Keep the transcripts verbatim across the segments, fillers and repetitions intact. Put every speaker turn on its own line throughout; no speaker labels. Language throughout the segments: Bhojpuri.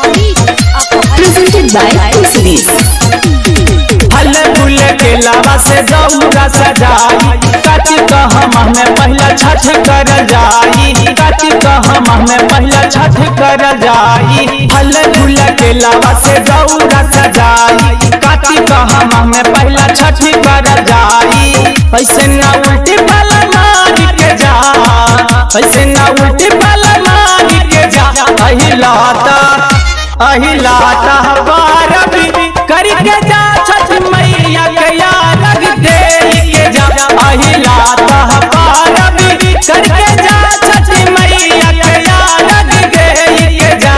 presented by Series।
फल फूल के लावा से दौरा सजाई काटी कहम में पहला छठ कर जाई काटी कहम में पहला छठ कर जाई फल फूल के लावा से दौरा सजाई काटी कहम में पहला छठ कर जाई ऐसे ना उल्टी पल मार के जा ऐसे ना उल्टी पल मार के जा अहिलाता अहिलाता बारबी करके जा छठ मैया के याद दे के जा अहिलाता बारबी करके जा छठ मैया के याद दे के जा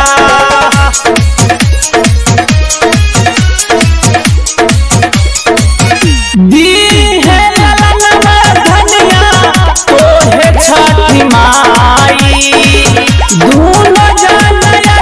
दी है ललनवा धनिया तो है छठी माई दोनों जान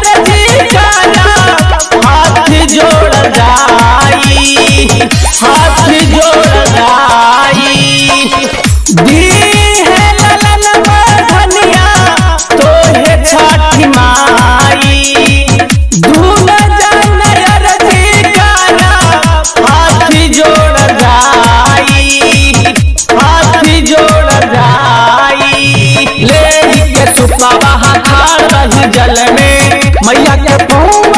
जोड़ जाई हाथ जोड़ जाई दी है ललनवा धनिया तो है छठी माई दूल्हा जान अरजी काना हाथ जोड़ जाई हाथ जोड़ जाई ले के सुपावा खाड़ रही जल में मैया के पहुआ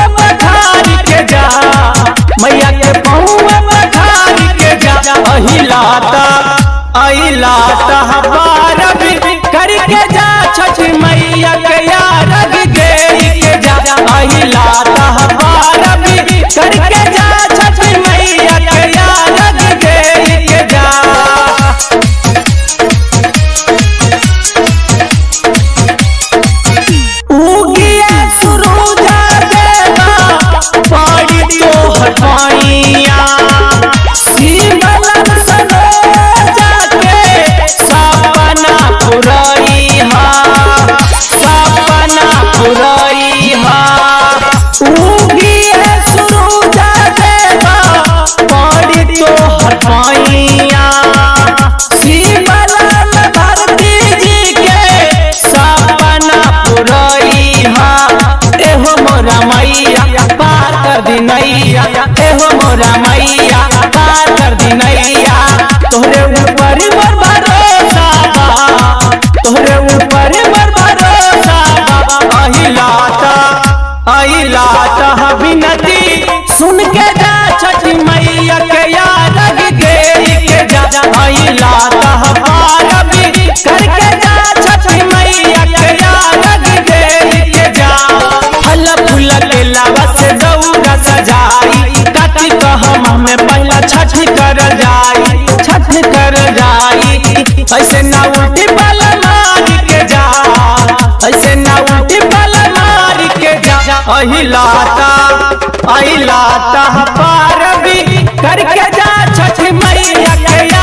मैया के पहुआ पठार के जा अहिलाता अहिलाता बारबी करके जा छठ मैया के याद दे के जा अहिलाता बारबी करके जा छठ मैया के याद दे के जा उगिया सुरूजा देवा पड़ी तो हटाइया शिवलन सरोजा के सपना पुरैहा सपना पुरैहा उगिया सुरूजा देवा पड़ी तो हटाइया शिवलन भारती जी के सपना पुरैहा एहो मोरा मैया पार कर दी नैया एहो मोरा मैया पार कर दी नैया तोहरे ऊपर मोर भरोसा बा तोहरे ऊपर मोर भरोसा बा अहिलाता अहिलाता बिनती सुन के जा छठ मैया के याद दे के जा अहिलाता बारबी करके जा छठ मैया के याद दे के जा फल फूल के लावा से दौरा सजाई काटी कहम में पहला छठ कर जाई छठ कर जाई ऐसे ना उल्टी पल मार के जा ऐसे ना उल्टी पल मार के जा अहिलाता अहिलाता बारबी करके जा छठ मैया के